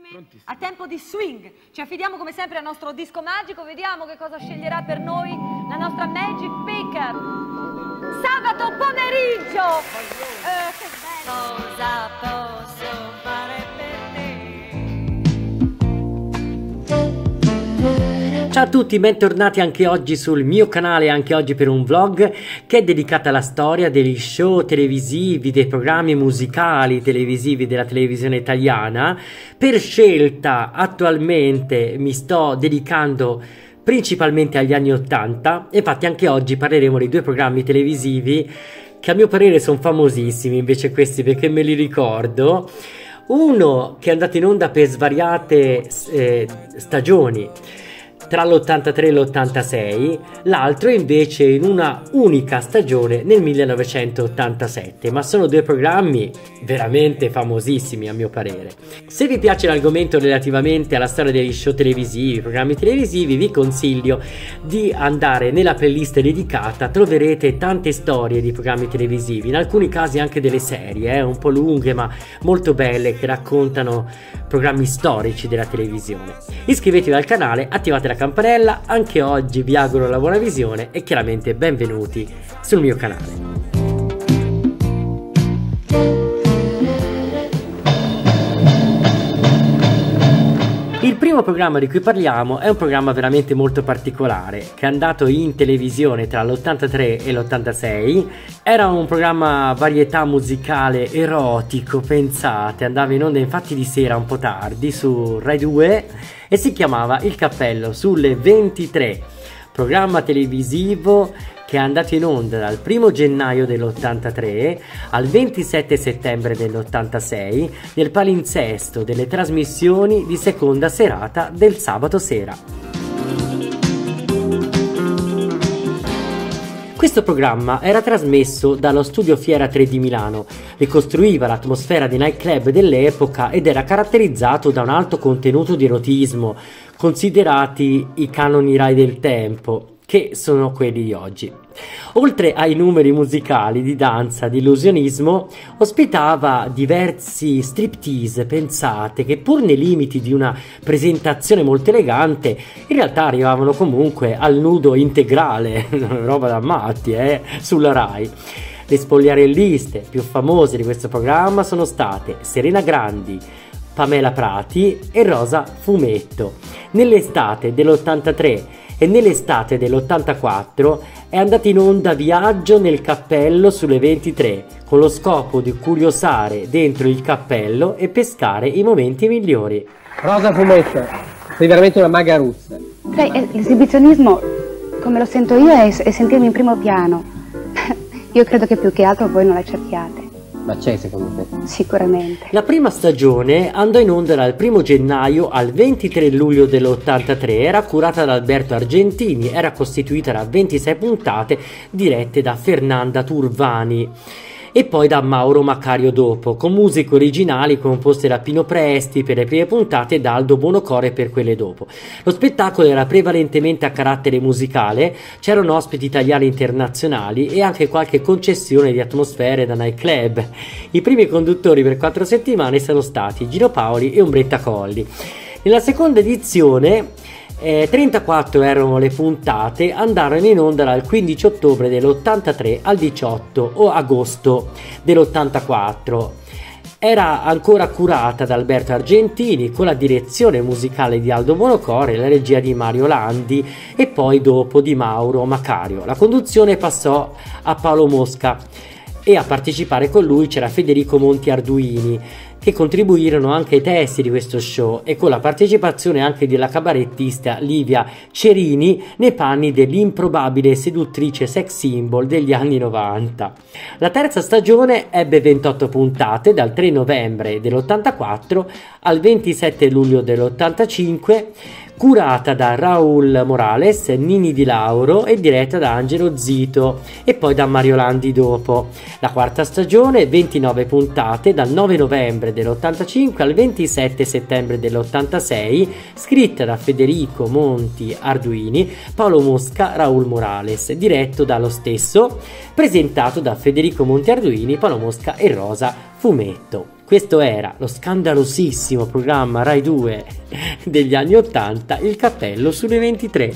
Prontissimo. A tempo di swing. Ci affidiamo come sempre al nostro disco magico, vediamo che cosa sceglierà per noi la nostra Magic Picker. Sabato pomeriggio! Che bello! Cosa posso fare per te? Ciao a tutti, bentornati anche oggi sul mio canale, anche oggi per un vlog che è dedicato alla storia degli show televisivi, dei programmi musicali televisivi della televisione italiana. Per scelta attualmente mi sto dedicando principalmente agli anni 80, infatti anche oggi parleremo di due programmi televisivi che a mio parere sono famosissimi, invece questi perché me li ricordo. Uno che è andato in onda per svariate stagioni tra l'83 e l'86, l'altro invece in una unica stagione nel 1987, ma sono due programmi veramente famosissimi a mio parere. Se vi piace l'argomento relativamente alla storia degli show televisivi, programmi televisivi, vi consiglio di andare nella playlist dedicata, troverete tante storie di programmi televisivi, in alcuni casi anche delle serie, un po' lunghe ma molto belle, che raccontano programmi storici della televisione. Iscrivetevi al canale, attivate la campanella, anche oggi vi auguro la buona visione e chiaramente benvenuti sul mio canale. Il primo programma di cui parliamo è un programma veramente molto particolare che è andato in televisione tra l'83 e l'86. Era un programma varietà musicale erotico, pensate, andava in onda infatti di sera un po' tardi su Rai 2 e si chiamava Il Cappello sulle 23, programma televisivo che è andato in onda dal 1 gennaio dell'83 al 27 settembre dell'86 nel palinsesto delle trasmissioni di seconda serata del sabato sera. Questo programma era trasmesso dallo studio Fiera 3 di Milano, ricostruiva l'atmosfera dei nightclub dell'epoca ed era caratterizzato da un alto contenuto di erotismo, considerati i canoni Rai del tempo, che sono quelli di oggi. Oltre ai numeri musicali di danza, di illusionismo, ospitava diversi striptease, pensate, che pur nei limiti di una presentazione molto elegante, in realtà arrivavano comunque al nudo integrale, roba da matti, sulla Rai. Le spogliarelliste più famose di questo programma sono state Serena Grandi, Pamela Prati e Rosa Fumetto. Nell'estate dell'83 e nell'estate dell'84 è andato in onda Viaggio nel cappello sulle 23 con lo scopo di curiosare dentro il cappello e pescare i momenti migliori. Rosa Fumetto, sei veramente una maga russa. Sai, l'esibizionismo, come lo sento io, è sentirmi in primo piano. Io credo che più che altro voi non l'accettiate. Ma c'è secondo te? Sicuramente. La prima stagione andò in onda dal 1 gennaio al 23 luglio dell'83, era curata da Alberto Argentini, era costituita da 26 puntate dirette da Fernanda Turvani e poi da Mauro Macario dopo, con musiche originali composte da Pino Presti per le prime puntate e da Aldo Buonocore per quelle dopo. Lo spettacolo era prevalentemente a carattere musicale, c'erano ospiti italiani e internazionali e anche qualche concessione di atmosfere da nightclub. I primi conduttori per 4 settimane sono stati Gino Paoli e Ombretta Colli. Nella seconda edizione 34 erano le puntate, andarono in onda dal 15 ottobre dell'83 al 18 agosto dell'84. Era ancora curata da Alberto Argentini con la direzione musicale di Aldo Buonocore, la regia di Mario Landi e poi dopo di Mauro Macario. La conduzione passò a Paolo Mosca e a partecipare con lui c'era Federico Monti Arduini, che contribuirono anche ai testi di questo show e con la partecipazione anche della cabarettista Livia Cerini nei panni dell'improbabile seduttrice sex symbol degli anni 90. La terza stagione ebbe 28 puntate dal 3 novembre dell'84 al 27 luglio dell'85, curata da Raul Morales, Nini Di Lauro e diretta da Angelo Zito e poi da Mario Landi dopo. La quarta stagione, 29 puntate dal 9 novembre dell'85 al 27 settembre dell'86, scritta da Federico Monti Arduini, Paolo Mosca, Raul Morales, diretto dallo stesso, presentato da Federico Monti Arduini, Paolo Mosca e Rosa Fumetto. Questo era lo scandalosissimo programma Rai 2 degli anni 80, Il Cappello sulle 23.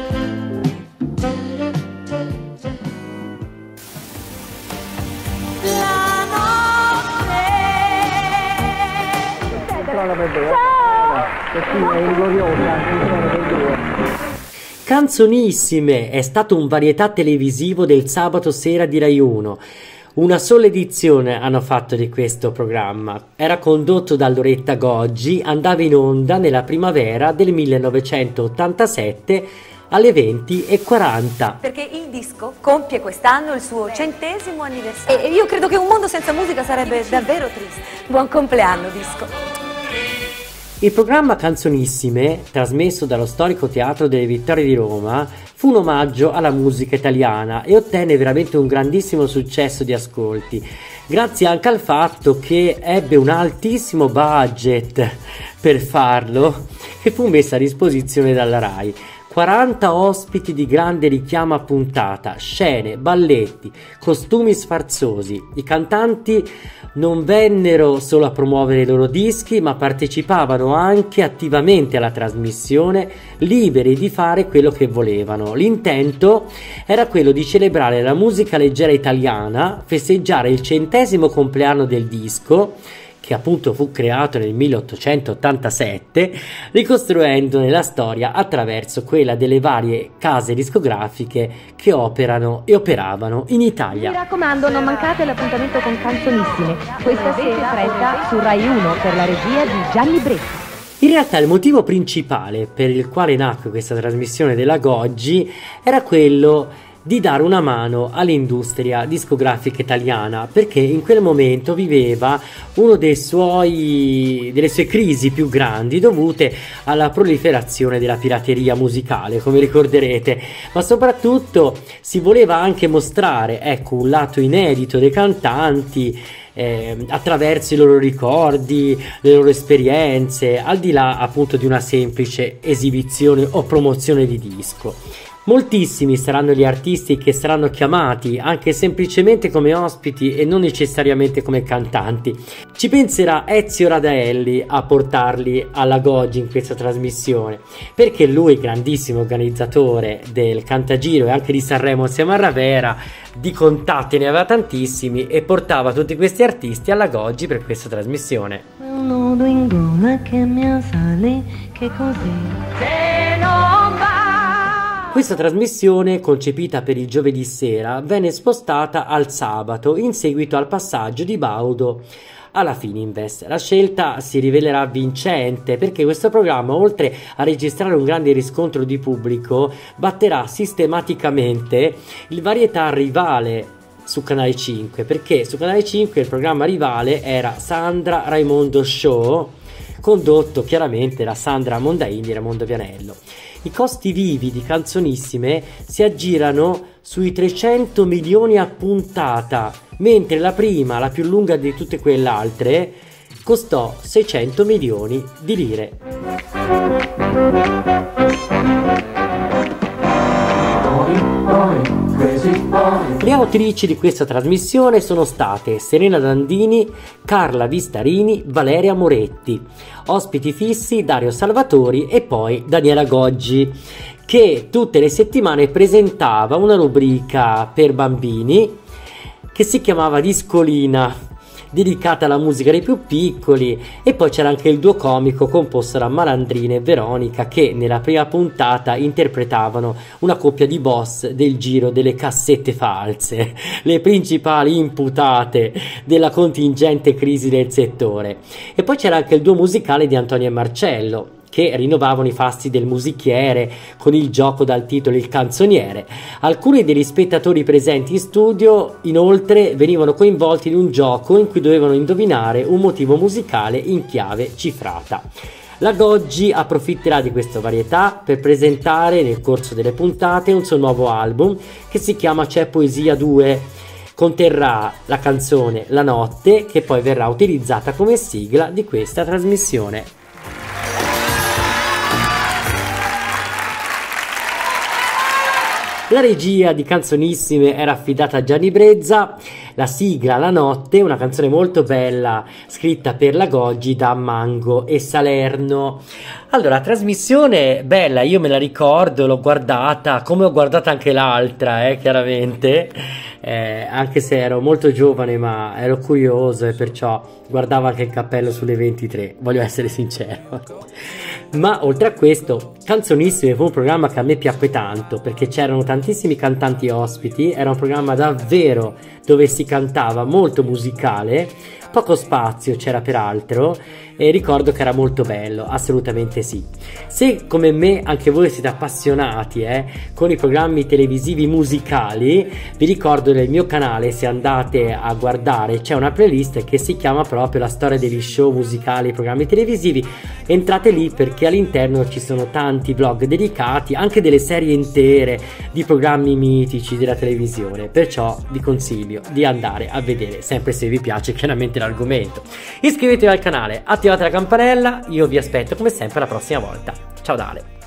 Canzonissime è stato un varietà televisivo del sabato sera di Rai 1. Una sola edizione hanno fatto di questo programma. Era condotto da Loretta Goggi, andava in onda nella primavera del 1987 alle 20:40. Perché il disco compie quest'anno il suo 100° anniversario. E io credo che un mondo senza musica sarebbe davvero triste. Buon compleanno, disco. Il programma Canzonissime, trasmesso dallo storico Teatro delle Vittorie di Roma, fu un omaggio alla musica italiana e ottenne veramente un grandissimo successo di ascolti, grazie anche al fatto che ebbe un altissimo budget per farlo e fu messa a disposizione dalla Rai. 40 ospiti di grande richiamo a puntata, scene, balletti, costumi sfarzosi. I cantanti non vennero solo a promuovere i loro dischi, ma partecipavano anche attivamente alla trasmissione, liberi di fare quello che volevano. L'intento era quello di celebrare la musica leggera italiana, festeggiare il 100° compleanno del disco, che appunto fu creato nel 1887, ricostruendone la storia attraverso quella delle varie case discografiche che operano e operavano in Italia. Mi raccomando, non mancate l'appuntamento con Canzonissime, questa sera 30 su Rai 1 per la regia di Gianni Breccia. In realtà il motivo principale per il quale nacque questa trasmissione della Goggi era quello di dare una mano all'industria discografica italiana, perché in quel momento viveva uno delle sue crisi più grandi dovute alla proliferazione della pirateria musicale, come ricorderete, ma soprattutto si voleva anche mostrare, ecco, un lato inedito dei cantanti attraverso i loro ricordi, le loro esperienze, al di là appunto di una semplice esibizione o promozione di disco. Moltissimi saranno gli artisti che saranno chiamati anche semplicemente come ospiti e non necessariamente come cantanti. Ci penserà Ezio Radaelli a portarli alla Goggi in questa trasmissione, perché lui, grandissimo organizzatore del Cantagiro e anche di Sanremo insieme a Ravera, di contatti ne aveva tantissimi e portava tutti questi artisti alla Goggi per questa trasmissione. Un nodo in gola che mi assale, che cos'è? Questa trasmissione, concepita per il giovedì sera, venne spostata al sabato in seguito al passaggio di Baudo alla Fininvest. La scelta si rivelerà vincente perché questo programma, oltre a registrare un grande riscontro di pubblico, batterà sistematicamente il varietà rivale su Canale 5, perché su Canale 5 il programma rivale era Sandra Raimondo Show, condotto chiaramente da Sandra Mondaini e Raimondo Vianello. I costi vivi di Canzonissime si aggirano sui 300 milioni a puntata, mentre la prima, la più lunga di tutte quelle altre, costò 600 milioni di lire. Le autrici di questa trasmissione sono state Serena Dandini, Carla Vistarini, Valeria Moretti. Ospiti fissi Dario Salvatori e poi Daniela Goggi, che tutte le settimane presentava una rubrica per bambini che si chiamava Discolina, dedicata alla musica dei più piccoli, e poi c'era anche il duo comico composto da Malandrina e Veronica, che nella prima puntata interpretavano una coppia di boss del giro delle cassette false, le principali imputate della contingente crisi del settore. E poi c'era anche il duo musicale di Antonio e Marcello, che rinnovavano i fasti del musichiere con il gioco dal titolo Il Canzoniere. Alcuni degli spettatori presenti in studio inoltre venivano coinvolti in un gioco in cui dovevano indovinare un motivo musicale in chiave cifrata. La Goggi approfitterà di questa varietà per presentare nel corso delle puntate un suo nuovo album che si chiama C'è Poesia 2. Conterrà la canzone La Notte, che poi verrà utilizzata come sigla di questa trasmissione. La regia di Canzonissime era affidata a Gianni Brezza la sigla La notte, una canzone molto bella scritta per la Goggi da Mango e Salerno. Allora, trasmissione bella, io me la ricordo, l'ho guardata, come ho guardata anche l'altra, chiaramente, anche se ero molto giovane, ma ero curioso e perciò guardavo anche il cappello sulle 23, voglio essere sincero. Ma oltre a questo, Canzonissime fu un programma che a me piacque tanto, perché c'erano tantissimi cantanti ospiti, era un programma davvero dove si cantava, molto musicale, poco spazio c'era peraltro, e ricordo che era molto bello, assolutamente sì. Se come me anche voi siete appassionati con i programmi televisivi musicali, vi ricordo nel mio canale, se andate a guardare, c'è una playlist che si chiama proprio La storia degli show musicali e programmi televisivi. Entrate lì perché all'interno ci sono tanti vlog dedicati, anche delle serie intere di programmi mitici della televisione, perciò vi consiglio di andare a vedere, sempre se vi piace chiaramente l'argomento. Iscrivetevi al canale, attivate la campanella, io vi aspetto come sempre la prossima volta. Ciao da Ale.